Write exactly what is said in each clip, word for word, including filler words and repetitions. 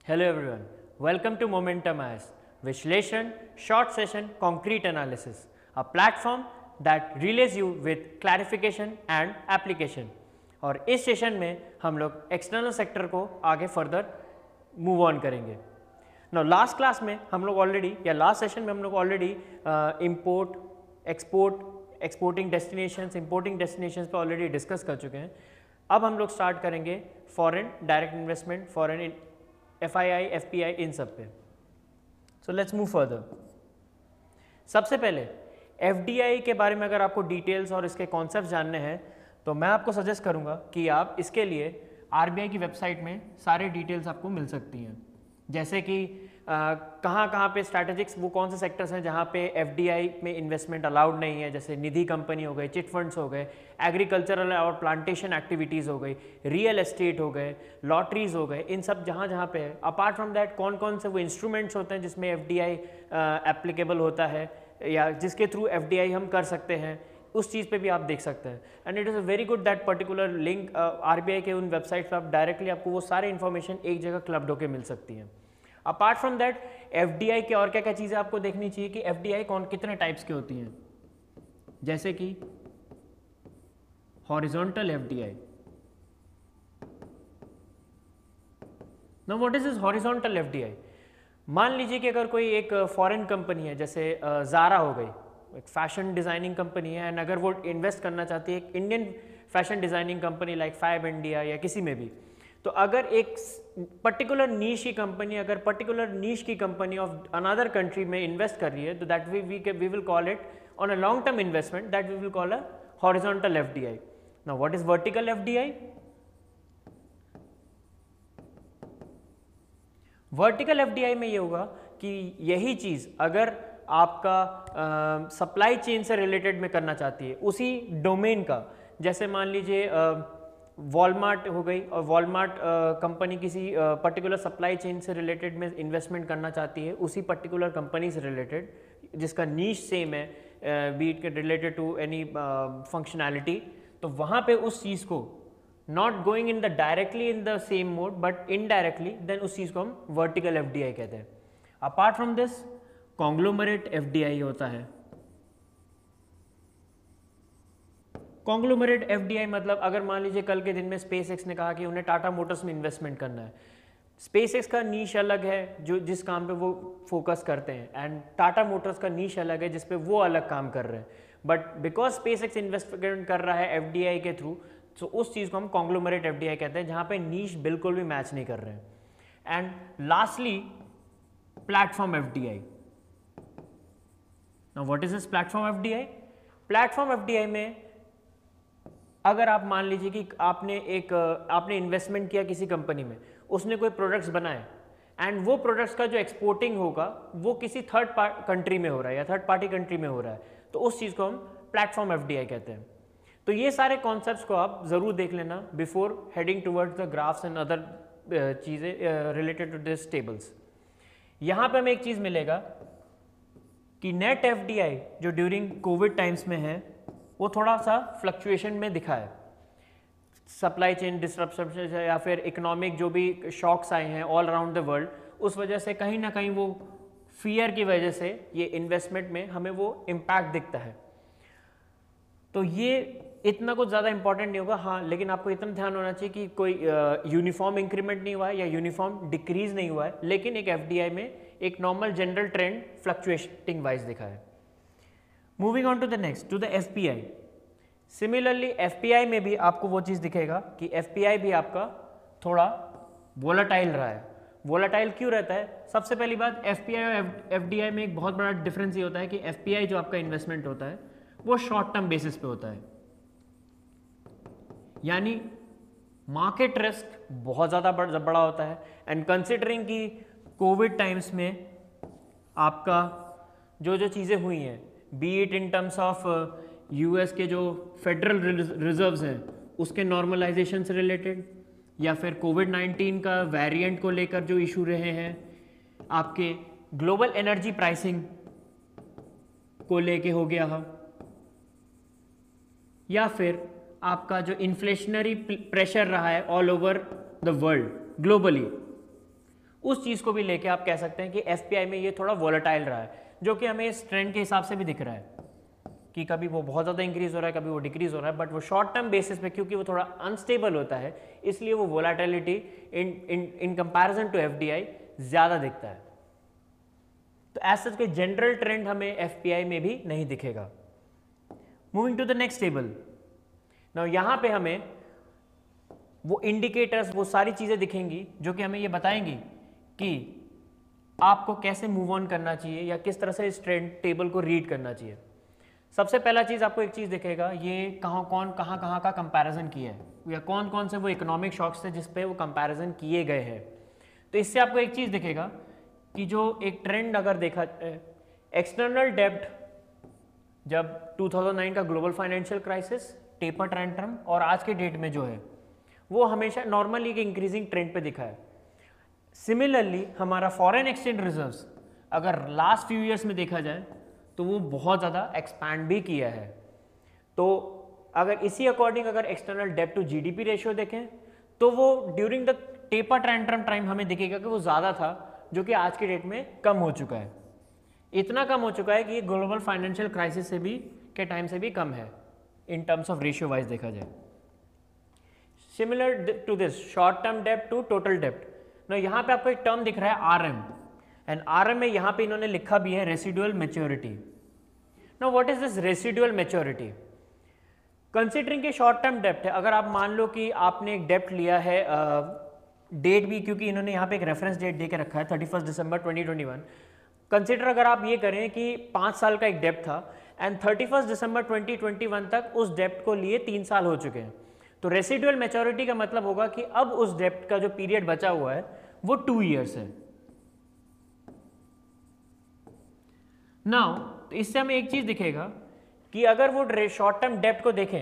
Hello everyone, welcome to Momentum I A S, Vishleshan Short Session Concrete Analysis, a platform that relays you with clarification and application. और इस session में हम लोग external sector को आगे further move on करेंगे. Now last class में हम लोग ऑलरेडी या लास्ट सेशन में हम लोग already import export exporting destinations importing destinations पे ऑलरेडी डिस्कस कर चुके हैं. अब हम लोग स्टार्ट करेंगे foreign direct investment, foreign F I I, F P I, इन सब पे. So let's move further. सबसे पहले एफ डी आई के बारे में अगर आपको डिटेल्स और इसके कॉन्सेप्ट जानने हैं तो मैं आपको सजेस्ट करूंगा कि आप इसके लिए आर बी आई की वेबसाइट में सारे डिटेल्स आपको मिल सकती हैं. जैसे कि कहाँ कहाँ पे स्ट्रैटेजिक्स, वो कौन से सेक्टर्स हैं जहाँ पे एफ डी आई में इन्वेस्टमेंट अलाउड नहीं है, जैसे निधि कंपनी हो गए, चिट फंड्स हो गए, एग्रीकल्चरल और प्लांटेशन एक्टिविटीज़ हो गई, रियल एस्टेट हो गए, लॉटरीज हो गए, इन सब जहाँ जहाँ पे है. अपार्ट फ्रॉम दैट कौन कौन से वो इंस्ट्रूमेंट्स होते हैं जिसमें एफ डी आई एप्लीकेबल होता है या जिसके थ्रू एफ डी आई हम कर सकते हैं, उस चीज़ पे भी आप देख सकते हैं. And it is a very good that particular link R B I के उन वेबसाइट पर आप डायरेक्टली आपको वो सारे इन्फॉर्मेशन एक जगह क्लब्ड होकर मिल सकती हैं. Apart from that F D I के और क्या क्या चीज़ें आपको देखनी चाहिए कि एफ डी आई कौन कितने टाइप्स की होती हैं. जैसे कि horizontal F D I. Now what is this horizontal F D I? मान लीजिए कि अगर कोई एक फॉरेन कंपनी है, जैसे ज़ारा हो गई, एक फैशन डिज़ाइनिंग कंपनी है, एंड अगर वो इन्वेस्ट करना चाहती है एक Indian fashion designing company like Fabindia या किसी में भी, तो अगर एक पर्टिकुलर नीश की कंपनी अगर पर्टिकुलर नीश की कंपनी ऑफ अनदर कंट्री में इन्वेस्ट कर रही है तो that we we we will call it on a long term investment, that we will call a horizontal F D I. Now what is vertical F D I? Vertical F D I में ये होगा कि यही चीज़ अगर आपका supply uh, chain से related में करना चाहती है, उसी डोमेन का, जैसे मान लीजिए वॉलमार्ट uh, हो गई और वॉलमार्ट कंपनी uh, किसी पर्टिकुलर सप्लाई चेन से रिलेटेड में इन्वेस्टमेंट करना चाहती है, उसी पर्टिकुलर कंपनी से रिलेटेड जिसका नीश सेम है, be it related to any functionality, तो वहाँ पे उस चीज़ को not going in the directly in the same mode but indirectly, then उस चीज़ को हम वर्टिकल एफ डी आई कहते हैं. Apart from this conglomerate F D I होता है. कॉन्ग्लोमरेट एफ डी आई मतलब अगर मान लीजिए कल के दिन में स्पेस एक्स ने कहा कि उन्हें टाटा मोटर्स में इन्वेस्टमेंट करना है. स्पेस एक्स का नीश अलग है जो जिस काम पे वो फोकस करते हैं, एंड टाटा मोटर्स का नीश अलग है जिस पे वो अलग काम कर रहे हैं. But because SpaceX investment कर रहा है एफ डी आई के थ्रू, तो उस चीज़ को हम कॉन्ग्लोमरेट एफ डी आई कहते हैं जहाँ पे नीश बिल्कुल भी मैच नहीं कर रहे हैं. And lastly platform F D I. Now what is this platform F D I? Platform F D I में अगर आप मान लीजिए कि आपने एक आपने इन्वेस्टमेंट किया किसी कंपनी में, उसने कोई प्रोडक्ट्स बनाए एंड वो प्रोडक्ट्स का जो एक्सपोर्टिंग होगा वो किसी थर्ड कंट्री में हो रहा है या थर्ड पार्टी कंट्री में हो रहा है, तो उस चीज़ को हम प्लेटफॉर्म एफ डी आई कहते हैं. तो ये सारे कॉन्सेप्ट्स को आप ज़रूर देख लेना before heading towards the graphs and other चीज़ें रिलेटेड टू दिस टेबल्स. यहाँ पे हमें एक चीज़ मिलेगा कि नेट एफ डी आई जो ड्यूरिंग कोविड टाइम्स में है वो थोड़ा सा फ्लक्चुएशन में दिखा है. सप्लाई चेन डिस्ट्रप्शन या फिर इकोनॉमिक जो भी शॉक्स आए हैं ऑल अराउंड द वर्ल्ड, उस वजह से कहीं ना कहीं वो फियर की वजह से ये इन्वेस्टमेंट में हमें वो इम्पैक्ट दिखता है. तो ये इतना कुछ ज़्यादा इंपॉर्टेंट नहीं होगा. हाँ, लेकिन आपको इतना ध्यान होना चाहिए कि कोई यूनिफॉर्म uh, इंक्रीमेंट नहीं हुआ है या यूनिफॉर्म डिक्रीज नहीं हुआ है, लेकिन एक एफ डी आई में एक normal general trend fluctuating wise दिखा है. Moving on to the next, to the F P I. Similarly F P I में भी आपको वो चीज़ दिखेगा कि एफ पी आई भी आपका थोड़ा वोलाटाइल रहा है. वोलाटाइल क्यों रहता है? सबसे पहली बात, एफ पी आई और एफ डी आई में एक बहुत बड़ा डिफरेंस ये होता है कि एफ पी आई जो आपका इन्वेस्टमेंट होता है वो शॉर्ट टर्म बेसिस पे होता है, यानी मार्केट रिस्क बहुत ज़्यादा बड़ा होता है. एंड कंसिडरिंग कि कोविड टाइम्स में आपका जो जो चीज़ें हुई हैं, be it in terms of US के जो फेडरल रिजर्व्स हैं उसके नॉर्मलाइजेशन से रिलेटेड, या फिर कोविड नाइन्टीन का वेरिएंट को लेकर जो इशू रहे हैं, आपके ग्लोबल एनर्जी प्राइसिंग को लेके हो गया है, या फिर आपका जो इन्फ्लेशनरी प्रेशर रहा है all over the world globally, उस चीज़ को भी लेके आप कह सकते हैं कि एफपीआई में ये थोड़ा वॉलेटाइल रहा है, जो कि हमें इस ट्रेंड के हिसाब से भी दिख रहा है कि कभी वो बहुत ज़्यादा इंक्रीज हो रहा है, कभी वो डिक्रीज हो रहा है, बट वो शॉर्ट टर्म बेसिस पे क्योंकि वो थोड़ा अनस्टेबल होता है, इसलिए वो volatility in in in comparison to FDI ज़्यादा दिखता है। तो एज सच के जनरल ट्रेंड हमें एफपीआई में भी नहीं दिखेगा। Moving to the next table, now यहाँ पे हमें वो इंडिकेटर्स, वो सारी चीज़ें दिखेंगी जो कि हमें ये बताएंगी कि आपको कैसे मूव ऑन करना चाहिए या किस तरह से इस ट्रेंड टेबल को रीड करना चाहिए। सबसे पहला चीज़ आपको एक चीज़ दिखेगा, ये कहाँ कौन कहाँ कहाँ का कंपैरिजन किया है या कौन कौन से वो इकोनॉमिक शॉक्स थे जिस पे वो कंपैरिजन किए गए हैं। तो इससे आपको एक चीज़ दिखेगा कि जो एक ट्रेंड अगर देखा, एक्सटर्नल डेब्ट जब दो हज़ार नौ का global financial crisis, taper tantrum और आज के डेट में जो है वो हमेशा नॉर्मली एक इंक्रीजिंग ट्रेंड पे दिखा है। सिमिलरली हमारा फॉरेन एक्सचेंज रिजर्व्स अगर लास्ट फ्यू ईयर्स में देखा जाए तो वो बहुत ज़्यादा एक्सपैंड भी किया है। तो अगर इसी अकॉर्डिंग अगर एक्सटर्नल डेब्ट टू जीडीपी रेशियो देखें तो वो during the taper tantrum time हमें दिखेगा कि वो ज़्यादा था, जो कि आज की डेट में कम हो चुका है। इतना कम हो चुका है कि ये ग्लोबल फाइनेंशियल क्राइसिस से भी के टाइम से भी कम है इन टर्म्स ऑफ रेशियो वाइज देखा जाए। Similar to this short term डेब्ट टू टोटल डेब्ट, ना यहाँ पे आपको एक टर्म दिख रहा है आरएम, एंड आरएम में यहाँ पे इन्होंने लिखा भी है residual maturity. Now what is this residual maturity? Considering के शॉर्ट टर्म डेब्ट है, अगर आप मान लो कि आपने एक डेब्ट लिया है, डेट uh, भी क्योंकि इन्होंने यहाँ पे एक रेफरेंस डेट दे के रखा है thirty first December twenty twenty one. Consider अगर आप ये करें कि पाँच साल का एक डेब्ट था and thirty first December twenty twenty one तक उस डेब्ट को लिए तीन साल हो चुके हैं, तो रेसिडुअल मैच्योरिटी का मतलब होगा कि अब उस डेब्ट का जो पीरियड बचा हुआ है वो टू ईयर्स है। नाउ तो इससे हमें एक चीज दिखेगा कि अगर वो शॉर्ट टर्म डेब्ट को देखें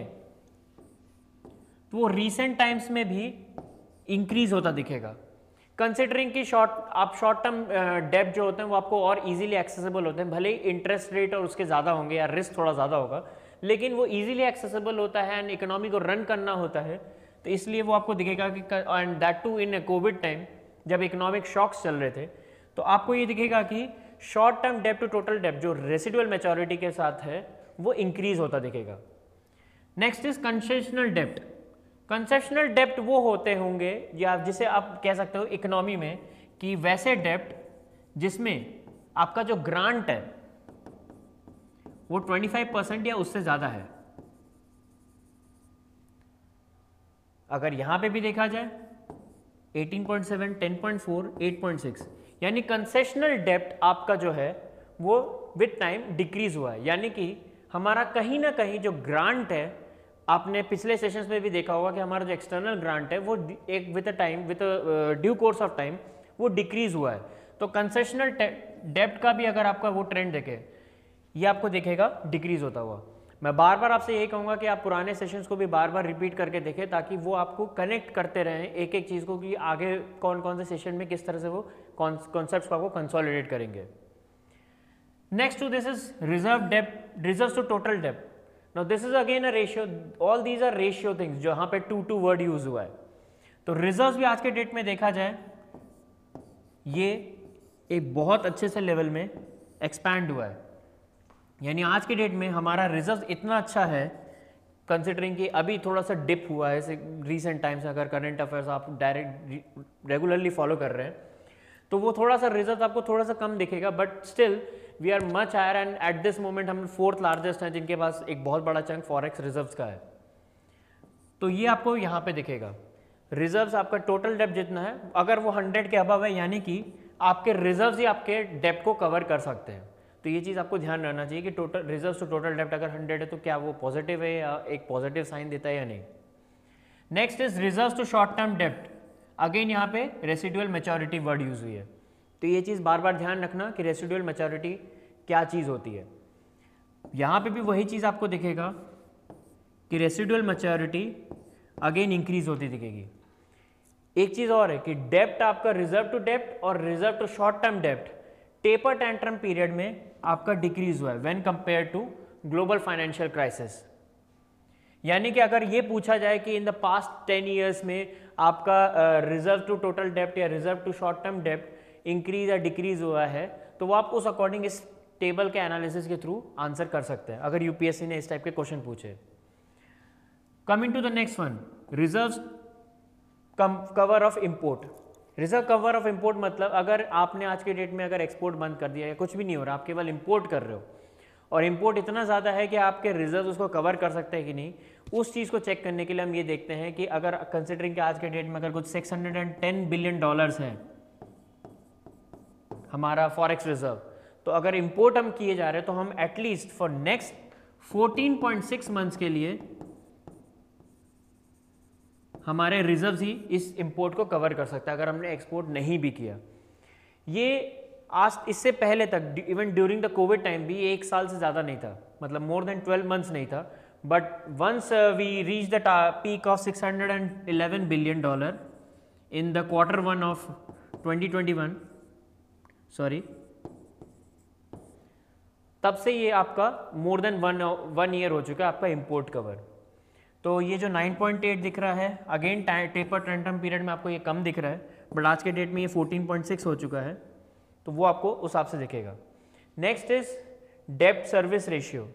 तो वो रीसेंट टाइम्स में भी इंक्रीज होता दिखेगा। कंसिडरिंग कि शॉर्ट आप शॉर्ट टर्म डेब्ट जो होते हैं वो आपको और इजीली एक्सेसिबल होते हैं, भले ही इंटरेस्ट रेट और उसके ज़्यादा होंगे या रिस्क थोड़ा ज़्यादा होगा, लेकिन वो इजीली एक्सेसिबल होता है एंड इकोनॉमी को रन करना होता है, तो इसलिए वो आपको दिखेगा कि and that to in Covid time जब इकोनॉमिक शॉक्स चल रहे थे, तो आपको ये दिखेगा कि शॉर्ट टर्म डेब्ट टू टोटल डेब्ट जो रेसिडुअल मैच्योरिटी के साथ है वो इंक्रीज होता दिखेगा। नेक्स्ट इज कंसेशनल डेब्ट। कंसेशनल डेब्ट वो होते होंगे या जिसे आप कह सकते हो इकोनॉमी में कि वैसे डेब्ट जिसमें आपका जो ग्रांट है वो पच्चीस परसेंट या उससे ज़्यादा है। अगर यहां पे भी देखा जाए अठारह पॉइंट सात, दस पॉइंट चार, आठ पॉइंट छह, यानी कंसेशनल डेब्ट आपका जो है वो विद टाइम डिक्रीज हुआ है, यानी कि हमारा कहीं ना कहीं जो ग्रांट है, आपने पिछले सेशंस में भी देखा होगा कि हमारा जो एक्सटर्नल ग्रांट है वो एक with a time with due course of time वो डिक्रीज हुआ है। तो कंसेशनल डेब्ट का भी अगर आपका वो ट्रेंड देखे ये आपको दिखेगा डिक्रीज होता हुआ। मैं बार बार आपसे यही कहूँगा कि आप पुराने सेशंस को भी बार बार रिपीट करके देखें ताकि वो आपको कनेक्ट करते रहें एक एक चीज़ को कि आगे कौन कौन से सेशन में किस तरह से वो कॉन्सेप्ट्स को आपको कंसोलिडेट करेंगे। Next to this is reserve डेब्ट, रिजर्व्स टू टोटल डेब्ट। Now this is again a ratio, all these are ratio things जो यहाँ पे टू टू वर्ड यूज हुआ है। तो रिजर्व्स भी आज के डेट में देखा जाए ये एक बहुत अच्छे से लेवल में एक्सपैंड हुआ है, यानी आज के डेट में हमारा रिजर्व इतना अच्छा है कंसिडरिंग कि अभी थोड़ा सा डिप हुआ है रीसेंट टाइम्स। अगर करंट अफेयर्स आप डायरेक्ट रेगुलरली फॉलो कर रहे हैं तो वो थोड़ा सा रिजर्व आपको थोड़ा सा कम दिखेगा, but still we are much higher and at this moment हम फोर्थ लार्जेस्ट हैं जिनके पास एक बहुत बड़ा चंक फॉरेक्स रिजर्व्स का है। तो ये आपको यहाँ पे दिखेगा रिजर्व्स आपका टोटल डेब्ट जितना है, अगर वो हंड्रेड के अबव है यानी कि आपके रिजर्व्स ही आपके डेब्ट को कवर कर सकते हैं। तो ये चीज़ आपको ध्यान रखना चाहिए कि टोटल रिजर्व्स टू टोटल डेब्ट अगर हंड्रेड है तो क्या वो पॉजिटिव है या एक पॉजिटिव साइन देता है या नहीं। Next is reserves to short term डेब्ट, अगेन यहाँ पे रेसिडुअल मैच्योरिटी वर्ड यूज हुई है, तो ये चीज़ बार बार ध्यान रखना कि रेसिडुअल मैच्योरिटी क्या चीज़ होती है। यहाँ पे भी वही चीज़ आपको दिखेगा कि रेसिडुअल मैच्योरिटी अगेन इंक्रीज होती दिखेगी। एक चीज़ और है कि डेब्ट आपका रिजर्व टू डेब्ट और रिजर्व टू शॉर्ट टर्म डेब्ट टेपर टेंट्रम पीरियड में आपका डिक्रीज हुआ है when compare to global financial crisis. यानी कि अगर ये पूछा जाए कि in the past ten years में आपका रिजर्व टू टोटल डेप्ट या रिजर्व टू शॉर्ट टर्म डेप्ट इंक्रीज या डिक्रीज हुआ है, तो वो आप उस अकॉर्डिंग इस टेबल के एनालिसिस के थ्रू आंसर कर सकते हैं अगर यूपीएससी ने इस टाइप के क्वेश्चन पूछे। Coming to the next one, reserve cover of import. Reserve cover of import मतलब अगर आपने आज के डेट में अगर एक्सपोर्ट बंद कर दिया है, कुछ भी नहीं हो रहा, आप केवल इंपोर्ट कर रहे हो और इंपोर्ट इतना ज़्यादा है कि आपके रिजर्व उसको कवर कर सकते हैं कि नहीं, उस चीज़ को चेक करने के लिए हम ये देखते हैं कि अगर कंसिडरिंग कि आज के डेट में अगर कुछ छह सौ दस बिलियन डॉलर्स हैं हमारा फॉरेक्स रिजर्व, तो अगर इंपोर्ट हम किए जा रहे हैं तो हम एटलीस्ट फॉर नेक्स्ट चौदह पॉइंट छह मंथ्स के लिए हमारे रिजर्व्स ही इस इंपोर्ट को कवर कर सकता है अगर हमने एक्सपोर्ट नहीं भी किया। ये आज इससे पहले तक even during the covid time भी एक साल से ज़्यादा नहीं था, मतलब मोर देन ट्वेल्व मंथ्स नहीं था, but once we reach the peak of six hundred eleven billion dollar in the quarter one of twenty twenty one, sorry, तब से ये आपका more than one one year हो चुका है आपका इंपोर्ट कवर। तो ये जो नाइन पॉइंट एट दिख रहा है अगेन टेपर ट्रेंटम पीरियड में आपको ये कम दिख रहा है, बट आज के डेट में ये फोर्टीन पॉइंट सिक्स हो चुका है, तो वो आपको उस हिसाब से दिखेगा। नेक्स्ट इज डेब्ट सर्विस रेशियो।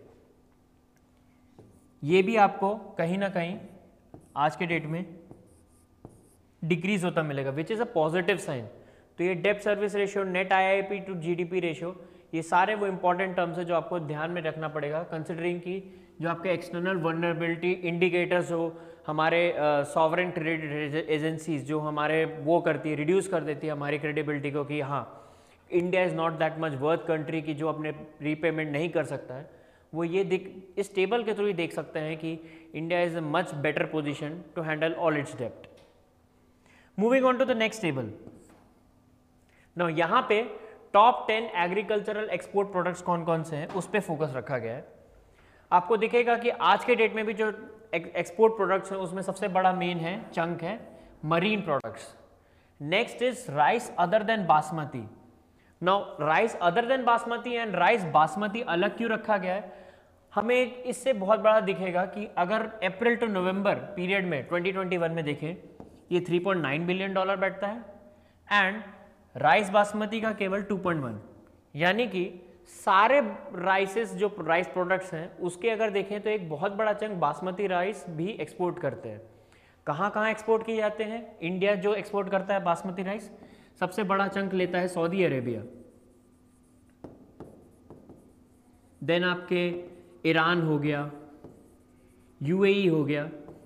ये भी आपको कहीं ना कहीं आज के डेट में डिक्रीज होता मिलेगा, which is a positive sign. तो ये डेब्ट service ratio, net IIP to GDP ratio, ये सारे वो इंपॉर्टेंट टर्म्स है जो आपको ध्यान में रखना पड़ेगा, कंसिडरिंग कि जो आपके एक्सटर्नल वल्नरेबिलिटी इंडिकेटर्स हो, हमारे सॉवरेन क्रेडिट एजेंसीज जो हमारे वो करती है, रिड्यूस कर देती है हमारी क्रेडिबिलिटी को कि हाँ India is not that much worth country की जो अपने रीपेमेंट नहीं कर सकता है, वो ये दिख इस टेबल के थ्रू ही देख सकते हैं कि India is a much better position to handle all its डेप्ट। Moving on to the next table. Now यहाँ पे top ten agricultural export products कौन कौन से हैं उस पर फोकस रखा गया है। आपको दिखेगा कि आज के डेट में भी जो एक्सपोर्ट प्रोडक्ट्स हैं उसमें सबसे बड़ा मेन है चंक है marine products. Next is rice other than basmati. Now rice other than basmati and rice basmati अलग क्यों रखा गया है, हमें इससे बहुत बड़ा दिखेगा कि अगर अप्रैल टू नवंबर पीरियड में ट्वेंटी ट्वेंटी वन में देखें ये three point nine billion dollar बैठता है एंड राइस बासमती का केवल टू पॉइंट वन, यानी कि सारे राइसेस जो राइस प्रोडक्ट्स हैं उसके अगर देखें तो एक बहुत बड़ा चंक बासमती राइस भी एक्सपोर्ट करते हैं। कहाँ कहाँ एक्सपोर्ट किए जाते हैं? इंडिया जो एक्सपोर्ट करता है बासमती राइस सबसे बड़ा चंक लेता है सऊदी अरेबिया, देन आपके ईरान हो गया, यूएई हो गया,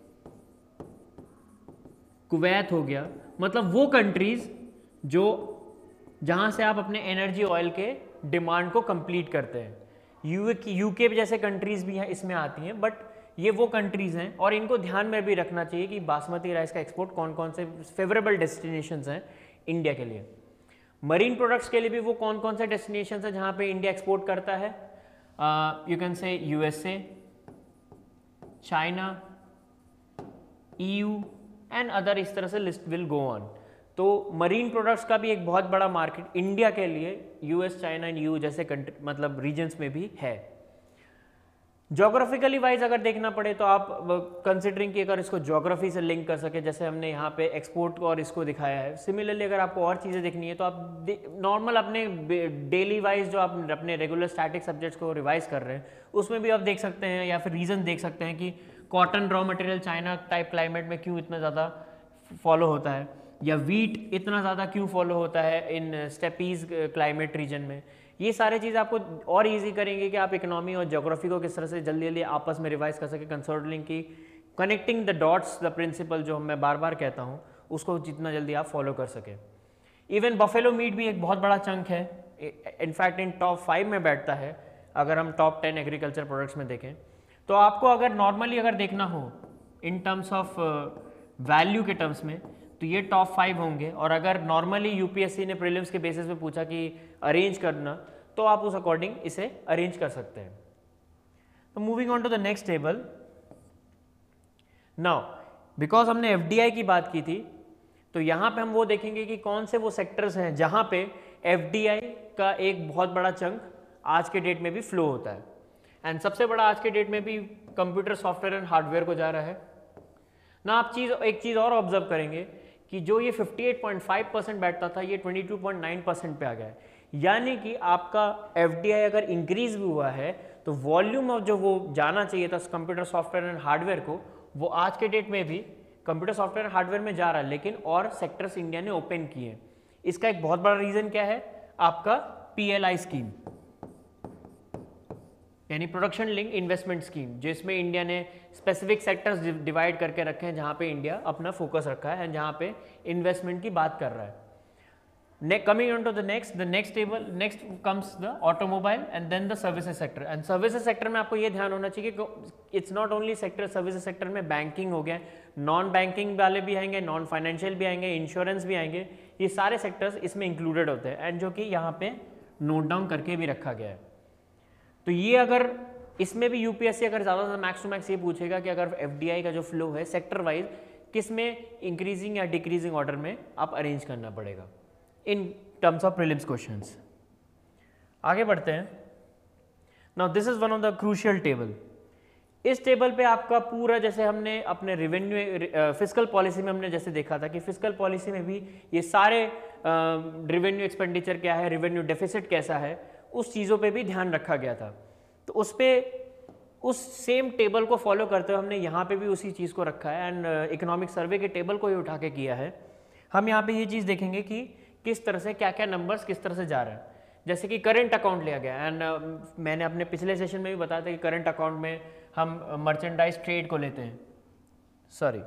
कुवैत हो गया, मतलब वो कंट्रीज जो जहाँ से आप अपने एनर्जी ऑयल के डिमांड को कंप्लीट करते हैं। यू यूके जैसे कंट्रीज भी हैं इसमें आती हैं, बट ये वो कंट्रीज हैं और इनको ध्यान में भी रखना चाहिए कि बासमती राइस का एक्सपोर्ट कौन कौन से फेवरेबल डेस्टिनेशंस हैं इंडिया के लिए। मरीन प्रोडक्ट्स के लिए भी वो कौन कौन से डेस्टिनेशंस हैं जहाँ पे इंडिया एक्सपोर्ट करता है? You can say USA, China, EU and other, इस तरह से लिस्ट विल गो ऑन। तो मरीन प्रोडक्ट्स का भी एक बहुत बड़ा मार्केट इंडिया के लिए यूएस, चाइना एंड यू जैसे कंट्री मतलब रीजन्स में भी है। जोग्राफिकली वाइज अगर देखना पड़े तो आप कंसिडरिंग कि अगर इसको जोग्राफी से लिंक कर सके, जैसे हमने यहाँ पे एक्सपोर्ट और इसको दिखाया है, सिमिलरली अगर आपको और चीज़ें देखनी है तो आप नॉर्मल अपने डेली वाइज जो आप अपने रेगुलर स्टैटिक सब्जेक्ट्स को रिवाइज कर रहे हैं उसमें भी आप देख सकते हैं या फिर रीज़न देख सकते हैं कि cotton raw material China type climate में क्यों इतना ज़्यादा फॉलो होता है, या वीट इतना ज़्यादा क्यों फॉलो होता है इन स्टेपीज क्लाइमेट रीजन में। ये सारे चीज़ आपको और इजी करेंगे कि आप इकोनॉमी और ज्योग्राफी को किस तरह से जल्दी जल्दी आपस में रिवाइज कर सके, कंसल्टिंग की connecting the dots the principle जो मैं बार बार कहता हूँ उसको जितना जल्दी आप फॉलो कर सके। इवन बफेलो मीट भी एक बहुत बड़ा चंक है, इनफैक्ट इन टॉप फाइव में बैठता है अगर हम टॉप टेन एग्रीकल्चर प्रोडक्ट्स में देखें। तो आपको अगर नॉर्मली अगर देखना हो इन टर्म्स ऑफ वैल्यू के टर्म्स में तो ये टॉप फाइव होंगे, और अगर नॉर्मली यूपीएससी ने प्रीलिम्स के बेसिस पे पूछा कि अरेंज करना तो आप उस अकॉर्डिंग इसे अरेंज कर सकते हैं। तो moving on to the next table. Now because हमने एफडीआई की बात की थी तो यहाँ पे हम वो देखेंगे कि कौन से वो सेक्टर्स हैं जहाँ पे एफडीआई का एक बहुत बड़ा चंक आज के डेट में भी फ्लो होता है, एंड सबसे बड़ा आज के डेट में भी कंप्यूटर सॉफ्टवेयर एंड हार्डवेयर को जा रहा है। ना आप चीज़ एक चीज़ और ऑब्जर्व करेंगे कि जो ये अट्ठावन पॉइंट पाँच परसेंट बैठता था ये बाईस पॉइंट नौ परसेंट पे आ गया है, यानी कि आपका एफडीआई अगर इंक्रीज भी हुआ है तो वॉल्यूम ऑफ जो वो जाना चाहिए था कंप्यूटर सॉफ्टवेयर एंड हार्डवेयर को, वो आज के डेट में भी कंप्यूटर सॉफ्टवेयर हार्डवेयर में जा रहा है, लेकिन और सेक्टर्स इंडिया ने ओपन किए हैं। इसका एक बहुत बड़ा रीजन क्या है, आपका पीएलआई स्कीम यानी प्रोडक्शन लिंक इन्वेस्टमेंट स्कीम, जिसमें इंडिया ने स्पेसिफिक सेक्टर्स डिवाइड करके रखे हैं जहां पे इंडिया अपना फोकस रखा है एंड जहां पे इन्वेस्टमेंट की बात कर रहा है। Coming on to the next, the next table, next comes the automobile and then the services sector. And services sector में आपको ये ध्यान होना चाहिए कि it's not only sector, services sector में बैंकिंग हो गया, नॉन बैंकिंग वाले भी आएंगे, नॉन फाइनेंशियल भी आएंगे, इंश्योरेंस भी आएंगे, ये सारे सेक्टर्स इसमें इंक्लूडेड होते हैं एंड जो कि यहाँ पे नोट डाउन करके भी रखा गया है। तो ये अगर इसमें भी यूपीएससी अगर ज़्यादा से मैक्स टू मैक्स ये पूछेगा कि अगर एफडीआई का जो फ्लो है सेक्टर वाइज किस में इंक्रीजिंग या डिक्रीजिंग ऑर्डर में आप अरेंज करना पड़ेगा in terms of prelims questions. आगे बढ़ते हैं। Now this is one of the crucial table. इस टेबल पे आपका पूरा, जैसे हमने अपने रेवेन्यू फिस्कल पॉलिसी में हमने जैसे देखा था कि फिस्कल पॉलिसी में भी ये सारे रेवेन्यू एक्सपेंडिचर क्या है, रेवेन्यू डेफिसिट कैसा है, उस चीज़ों पे भी ध्यान रखा गया था। तो उस पे उस सेम टेबल को फॉलो करते हुए हमने यहाँ पे भी उसी चीज़ को रखा है एंड इकोनॉमिक सर्वे के टेबल को ही उठा के किया है। हम यहाँ पे ये चीज़ देखेंगे कि किस तरह से क्या क्या नंबर्स किस तरह से जा रहे हैं। जैसे कि करंट अकाउंट लिया गया एंड uh, मैंने अपने पिछले सेशन में भी बताया था कि करंट अकाउंट में हम मर्चेंडाइज ट्रेड को लेते हैं, सॉरी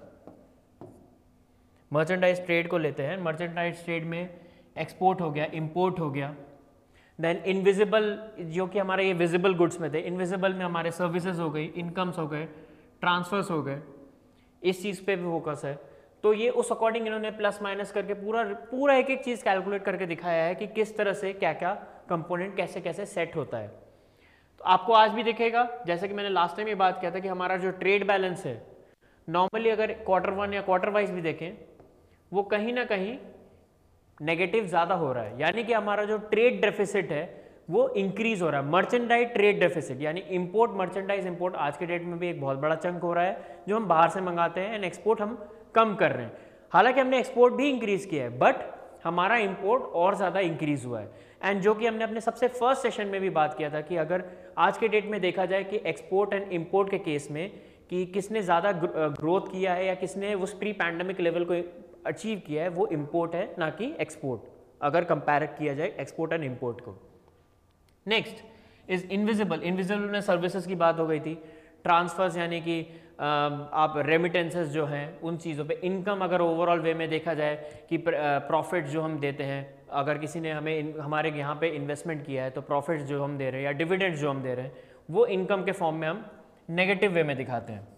मर्चेंडाइज ट्रेड को लेते हैं। मर्चेंडाइज ट्रेड में एक्सपोर्ट हो गया, इंपोर्ट हो गया, देन इनविजिबल जो कि हमारे ये विजिबल गुड्स में थे, इनविजिबल में हमारे सर्विसेज हो गई, इनकम्स हो गए, ट्रांसफर्स हो गए, इस चीज़ पे भी फोकस है। तो ये उस अकॉर्डिंग इन्होंने प्लस माइनस करके पूरा पूरा एक एक चीज़ कैलकुलेट करके दिखाया है कि किस तरह से क्या क्या कंपोनेंट कैसे कैसे सेट होता है। तो आपको आज भी दिखेगा, जैसे कि मैंने लास्ट टाइम ये बात किया था कि हमारा जो ट्रेड बैलेंस है नॉर्मली अगर क्वार्टर वन या क्वार्टर वाइज भी देखें वो कहीं ना कहीं नेगेटिव ज़्यादा हो रहा है, यानी कि हमारा जो ट्रेड डेफिसिट है वो इंक्रीज हो रहा है। मर्चेंडाइज ट्रेड डेफिसिट यानी इंपोर्ट, मर्चेंडाइज इंपोर्ट आज के डेट में भी एक बहुत बड़ा चंक हो रहा है जो हम बाहर से मंगाते हैं एंड एक्सपोर्ट हम कम कर रहे हैं। हालांकि हमने एक्सपोर्ट भी इंक्रीज किया है बट हमारा इंपोर्ट और ज़्यादा इंक्रीज हुआ है। एंड जो कि हमने अपने सबसे फर्स्ट सेशन में भी बात किया था कि अगर आज के डेट में देखा जाए कि एक्सपोर्ट एंड इंपोर्ट के केस में कि किसने ज़्यादा ग्रोथ किया है या किसने उस प्री पैंडेमिक लेवल को अचीव किया है, वो इंपोर्ट है ना कि एक्सपोर्ट, अगर कंपेयर किया जाए एक्सपोर्ट एंड इंपोर्ट को। Next is invisible. इनविजिबल में सर्विसेज की बात हो गई थी, ट्रांसफर्स यानी कि आप रेमिटेंसेस जो हैं उन चीज़ों पे, इनकम अगर ओवरऑल वे में देखा जाए कि प्रॉफिट जो हम देते हैं, अगर किसी ने हमें हमारे यहाँ पे इन्वेस्टमेंट किया है तो प्रॉफिट जो हम दे रहे हैं या डिविडेंड जो हम दे रहे हैं वो इनकम के फॉर्म में हम नेगेटिव वे में दिखाते हैं।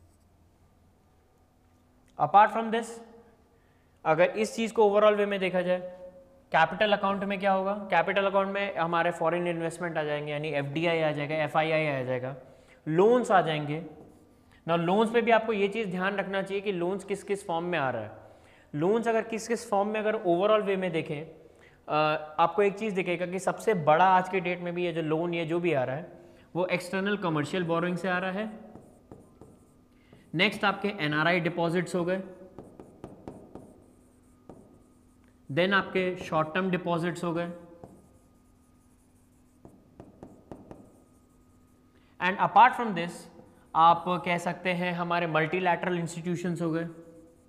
अपार्ट फ्रॉम दिस अगर इस चीज़ को ओवरऑल वे में देखा जाए कैपिटल अकाउंट में क्या होगा, कैपिटल अकाउंट में हमारे फॉरेन इन्वेस्टमेंट आ जाएंगे यानी एफडीआई आ जाएगा, एफआईआई आ जाएगा, लोन्स आ जाएंगे ना। लोन्स पे भी आपको ये चीज़ ध्यान रखना चाहिए कि लोन्स किस किस फॉर्म में आ रहा है। लोन्स अगर किस किस फॉर्म में अगर ओवरऑल वे में देखें आपको एक चीज़ दिखेगा कि सबसे बड़ा आज के डेट में भी ये जो लोन ये जो भी आ रहा है वो एक्सटर्नल कमर्शियल बोरोइंग से आ रहा है। नेक्स्ट आपके एनआरआई डिपॉजिट्स हो गए, देन आपके शॉर्ट टर्म डिपॉजिट्स हो गए एंड अपार्ट फ्रॉम दिस आप कह सकते हैं हमारे मल्टीलैटरल इंस्टीट्यूशंस हो गए।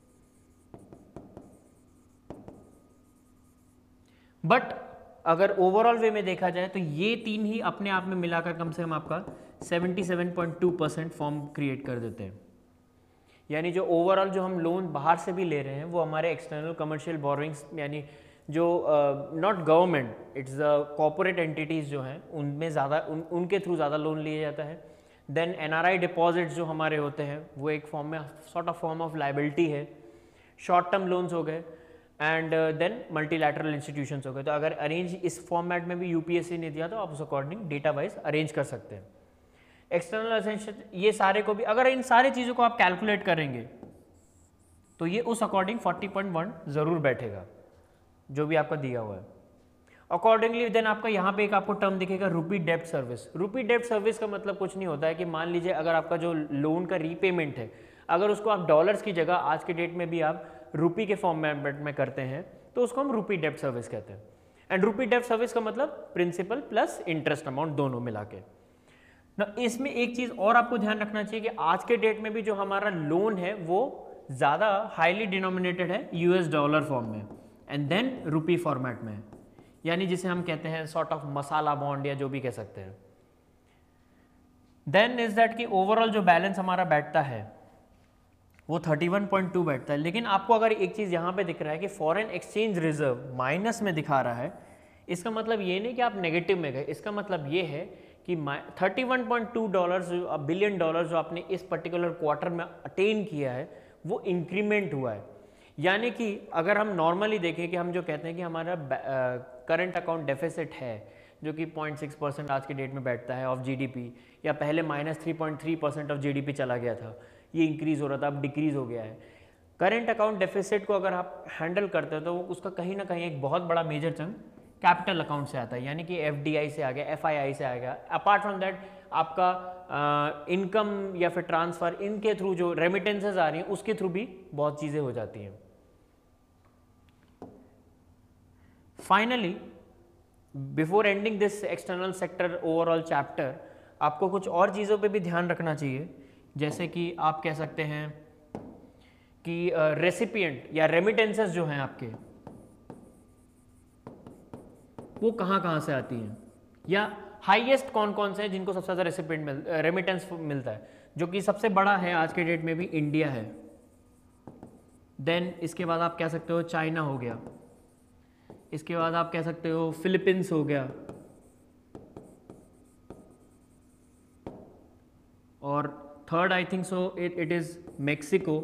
बट अगर ओवरऑल वे में देखा जाए तो ये तीन ही अपने आप में मिलाकर कम से कम आपका सतहत्तर पॉइंट दो परसेंट फॉर्म क्रिएट कर देते हैं। यानी जो ओवरऑल जो हम लोन बाहर से भी ले रहे हैं वो हमारे एक्सटर्नल कमर्शियल बोरोइंग्स यानी जो not government, it's the corporate entities जो हैं उनमें ज़्यादा उन, उनके थ्रू ज़्यादा लोन लिया जाता है। देन एनआरआई डिपॉजिट्स जो हमारे होते हैं वो एक फॉर्म में sort of form of liability है। शॉर्ट टर्म लोन्स हो गए एंड देन मल्टीलैटरल इंस्टीट्यूशंस हो गए। तो अगर अरेंज इस फॉर्मेट में भी यूपीएससी ने दिया तो आप उस अकॉर्डिंग डेटा वाइज अरेंज कर सकते हैं। एक्सटर्नल असेंशियल ये सारे को भी अगर इन सारी चीज़ों को आप कैलकुलेट करेंगे तो ये उस अकॉर्डिंग चालीस पॉइंट एक ज़रूर बैठेगा जो भी आपका दिया हुआ है। अकॉर्डिंगली देन आपका यहाँ पे एक आपको टर्म दिखेगा रुपी डेब्ट सर्विस। रुपी डेब्ट सर्विस का मतलब कुछ नहीं होता है कि मान लीजिए अगर आपका जो लोन का रीपेमेंट है अगर उसको आप डॉलर्स की जगह आज के डेट में भी आप रुपी के फॉर्मेट में करते हैं तो उसको हम रुपी डेब्ट सर्विस कहते हैं। एंड रुपी डेब्ट सर्विस का मतलब प्रिंसिपल प्लस इंटरेस्ट अमाउंट दोनों मिला के ना। इसमें एक चीज़ और आपको ध्यान रखना चाहिए कि आज के डेट में भी जो हमारा लोन है वो ज़्यादा हाईली डिनोमिनेटेड है यूएस डॉलर फॉर्म में एंड देन रुपी फॉर्मेट में, यानी जिसे हम कहते हैं सॉर्ट ऑफ मसाला बॉन्ड या जो भी कह सकते हैं। देन इज दैट कि ओवरऑल जो बैलेंस हमारा बैठता है वो इकतीस पॉइंट टू बैठता है। लेकिन आपको अगर एक चीज़ यहाँ पे दिख रहा है कि फॉरेन एक्सचेंज रिजर्व माइनस में दिखा रहा है, इसका मतलब ये नहीं कि आप नेगेटिव में गए, इसका मतलब ये है कि इकतीस point two dollars billion dollar जो आपने इस पर्टिकुलर क्वार्टर में अटेन किया है वो इंक्रीमेंट हुआ है। यानी कि अगर हम नॉर्मली देखें कि हम जो कहते हैं कि हमारा करंट अकाउंट डेफिसिट है जो कि पॉइंट सिक्स परसेंट आज के डेट में बैठता है ऑफ जीडीपी, या पहले minus three point three percent of GDP चला गया था, ये इंक्रीज हो रहा था, अब डिक्रीज हो गया है। करंट अकाउंट डेफिसिट को अगर आप हैंडल करते हो तो उसका कहीं ना कहीं एक बहुत बड़ा मेजर चंक कैपिटल अकाउंट से आता है, यानी कि एफडीआई से आ गया, एफआईआई से आ गया। अपार्ट फ्रॉम दैट आपका इनकम uh, या फिर ट्रांसफर इनके थ्रू जो रेमिटेंसेज आ रही हैं उसके थ्रू भी बहुत चीज़ें हो जाती हैं। Finally before ending this external sector overall chapter, आपको कुछ और चीज़ों पे भी ध्यान रखना चाहिए, जैसे कि आप कह सकते हैं कि रेसिपिएंट uh, या रेमिटेंसेस जो हैं आपके वो कहाँ कहाँ से आती हैं, या हाईएस्ट कौन कौन से हैं जिनको सबसे ज़्यादा रेसिपिएंट मिल रेमिटेंस मिलता है, जो कि सबसे बड़ा है आज के डेट में भी इंडिया है। देन इसके बाद आप कह सकते हो चाइना हो गया, इसके बाद आप कह सकते हो फिलीपींस हो गया, और third I think so it it is Mexico,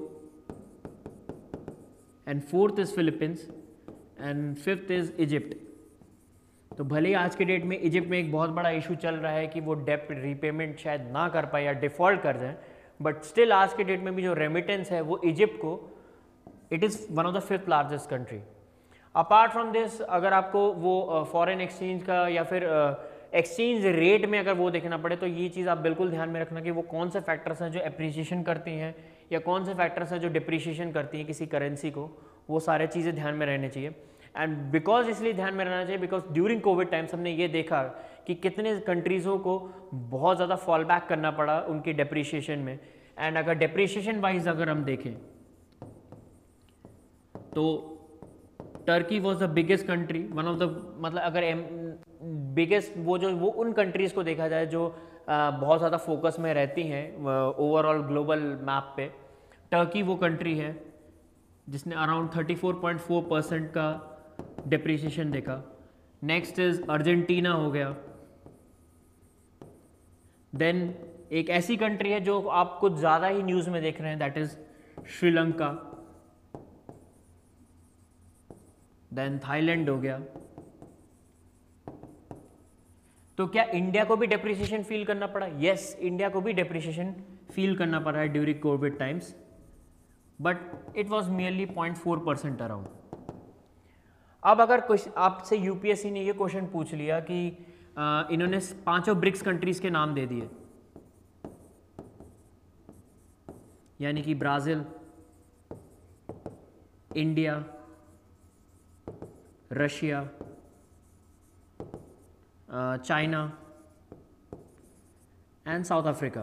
and fourth is Philippines, and fifth is Egypt. तो भले ही आज के डेट में इजिप्ट में एक बहुत बड़ा इशू चल रहा है कि वो डेप्ट रीपेमेंट शायद ना कर पाए या डिफॉल्ट कर जाए, बट स्टिल आज के डेट में भी जो रेमिटेंस है वो इजिप्ट को, it is one of the fifth largest country. Apart from this अगर आपको वो फॉरेन uh, एक्सचेंज का या फिर एक्सचेंज uh, रेट में अगर वो देखना पड़े तो ये चीज़ आप बिल्कुल ध्यान में रखना कि वो कौन से फैक्टर्स हैं जो एप्रिसिएशन करती हैं या कौन से फैक्टर्स हैं जो डिप्रिसिएशन करती हैं किसी करेंसी को, वो सारे चीज़ें ध्यान में रहनी चाहिए। एंड बिकॉज इसलिए ध्यान में रहना चाहिए बिकॉज ड्यूरिंग कोविड टाइम्स हमने ये देखा कि कितने कंट्रीज़ों को बहुत ज़्यादा फॉल बैक करना पड़ा उनकी डेप्रिसिएशन में। एंड अगर डेप्रिसिएशन वाइज अगर हम देखें तो Turkey was the biggest country, one of the मतलब अगर बिगेस्ट वो जो वो उन कंट्रीज़ को देखा जाए जो आ, बहुत ज़्यादा फोकस में रहती हैं ओवरऑल ग्लोबल मैप पे, टर्की वो कंट्री है जिसने around thirty four point four percent का डेप्रिसिएशन देखा। नेक्स्ट इज अर्जेंटीना हो गया। देन एक ऐसी कंट्री है जो आप कुछ ज़्यादा ही न्यूज़ में देख रहे हैं, that is Sri Lanka. Then Thailand हो गया। तो क्या इंडिया को भी डेप्रिसिएशन फील करना पड़ा? यस, इंडिया को भी डेप्रिसिएशन फील करना पड़ा है during covid times, but it was merely point four percent around. अब अगर आपसे यूपीएससी ने ये क्वेश्चन पूछ लिया कि आ, इन्होंने पांचों ब्रिक्स कंट्रीज के नाम दे दिए, यानी कि Brazil, India, Russia, China and South Africa,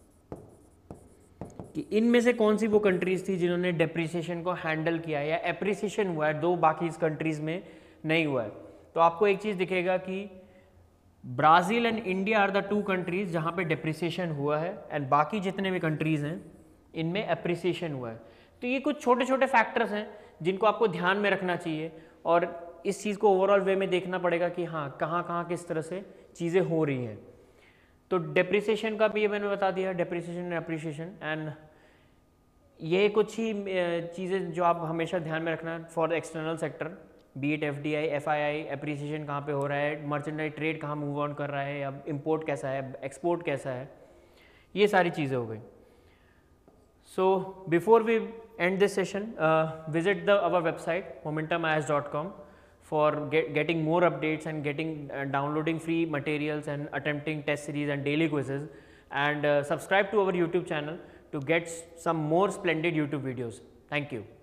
कि इनमें से कौन सी वो कंट्रीज थी जिन्होंने डेप्रिसिएशन को हैंडल किया या एप्रिसिएशन हुआ है, दो बाकी इस कंट्रीज में नहीं हुआ है। तो आपको एक चीज़ दिखेगा कि Brazil and India are the two countries जहाँ पे डेप्रिसिएशन हुआ है, एंड बाकी जितने भी कंट्रीज़ हैं इनमें एप्रिसिएशन हुआ है। तो ये कुछ छोटे छोटे फैक्टर्स हैं जिनको आपको ध्यान में रखना चाहिए, और इस चीज़ को ओवरऑल वे में देखना पड़ेगा कि हाँ कहाँ कहाँ किस तरह से चीज़ें हो रही हैं। तो डेप्रिसिएशन का भी ये मैंने बता दिया, डेप्रिसिएशन एंड एप्रिसिएशन, एंड ये कुछ ही चीज़ें जो आप हमेशा ध्यान में रखना for external sector, be it F D I, F I I, appreciation कहाँ पे हो रहा है, मर्चेंडाइज ट्रेड कहाँ मूव ऑन कर रहा है, या इम्पोर्ट कैसा है, एक्सपोर्ट कैसा है, ये सारी चीज़ें हो गई। So before we end this session, uh, visit the our website momentum I A S dot com for get, getting more updates and getting uh, downloading free materials and attempting test series and daily quizzes, and uh, subscribe to our YouTube channel to get some more splendid YouTube videos. Thank you.